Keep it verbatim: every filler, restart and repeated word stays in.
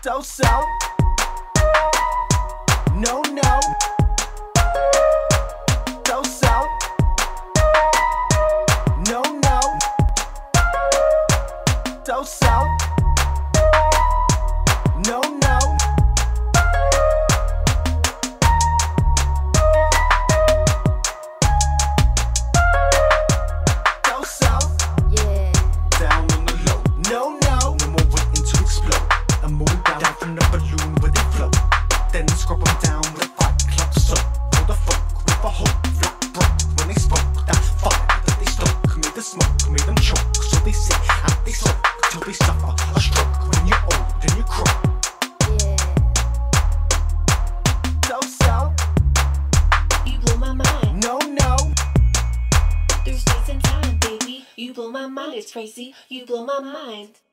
So so. No no. So so. No no. So so. No no. So so. Yeah. Down on the low. No no. No more waiting to explode. I'm moving down, down from the balloon where they float. Then scrub them down with a fight club soap. For the folk with a hope, flat broke when they spoke. That fire that they stoke made the smoke, made them choke. So they sit and they soak till they suffer a stroke. When you're old and you croak. Yeah. So so. You blow my mind. No no. Through space and time, baby. You blow my mind. It's crazy. You blow my mind.